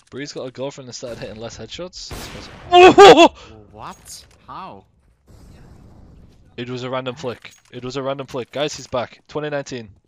Bree's got a girlfriend and started hitting less headshots. Oh! What? How? It was a random flick. It was a random flick. Guys, he's back. 2019.